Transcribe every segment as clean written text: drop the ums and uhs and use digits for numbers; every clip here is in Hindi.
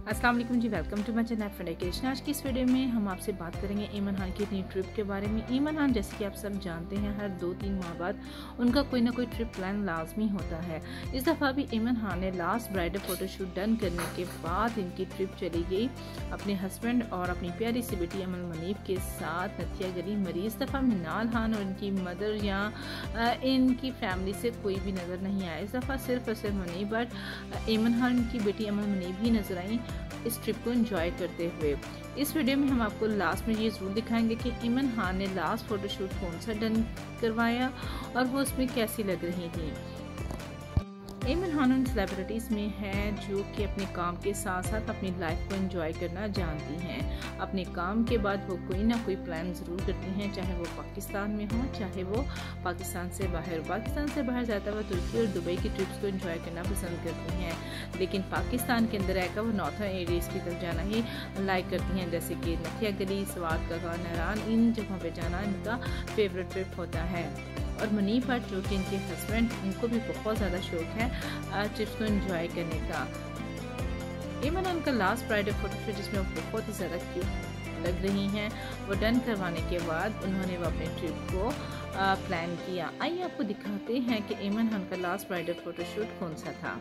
अस्सलाम वालेकुम जी, welcome to my channel friend एकेशन। आज की इस वीडियो में हम आपसे बात करेंगे ईमान खान की नई ट्रिप के बारे में। ईमान खान जैसे कि आप सब जानते हैं, हर 2-3 माह बाद उनका कोई ना कोई ट्रिप प्लान लाजमी होता है। इस दफ़ा भी ईमान खान ने लास्ट ब्राइडल फोटोशूट डन करने के बाद इनकी ट्रिप चली गई अपने हस्बैंड और अपनी प्यारी सी बेटी अमल मुनीब के साथ नथिया गली मरी। इस दफ़ा मिनाल खान और इनकी मदर या इनकी फैमिली से कोई भी नज़र नहीं आया। इस दफ़ा सिर्फ और सिर्फ मुनीब बट ईमान खान की बेटी अमल मुनीब ही नजर आई इस ट्रिप को एंजॉय करते हुए। इस वीडियो में हम आपको लास्ट में ये ज़रूर दिखाएंगे कि ईमान खान ने लास्ट फोटोशूट कौन सा डन करवाया और वो उसमें कैसी लग रही थी। ईमान खान उन सेलिब्रिटीज़ में है जो कि अपने काम के साथ साथ अपनी लाइफ को एंजॉय करना जानती हैं। अपने काम के बाद वो कोई ना कोई प्लान ज़रूर करती हैं, चाहे वो पाकिस्तान में हो चाहे वो पाकिस्तान से बाहर। पाकिस्तान से बाहर ज़्यादा वो तुर्की और दुबई की ट्रिप्स को एंजॉय करना पसंद करती हैं, लेकिन पाकिस्तान के अंदर रहकर वो नॉर्थन एरियाज़ की तरफ जाना ही लाइक करती हैं, जैसे कि नथिया गली, स्वात का नारान, इन जगहों पर जाना इनका फेवरेट ट्रिप होता है। और मुनीब भट्ट जो कि इनके हस्बैंड, उनको भी बहुत ज़्यादा शौक है ट्रिप्स को एंजॉय करने का। ईमान खान का लास्ट ब्राइडल फोटोशूट जिसमें वो बहुत ही ज़्यादा क्यूट लग रही हैं, वो डन करवाने के बाद उन्होंने वो अपने ट्रिप को प्लान किया। आइए आपको दिखाते हैं कि ईमान खान का लास्ट ब्राइडल फोटोशूट कौन सा था।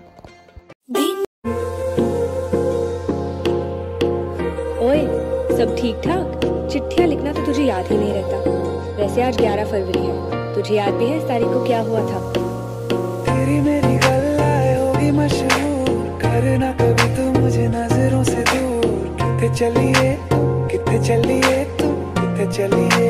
ओए, सब ठीक ठाक? चिट्ठियाँ लिखना तो तुझे याद ही नहीं रहता। वैसे आज 11 फरवरी है, तुझे याद भी है इस तारीख को क्या हुआ था? तेरी मेरी गल्लाएं होगी मशहूर, करना कभी तो मुझे नजरों से दूर। कितने चलिए तू, कितने चलिए तू, कितने चलिए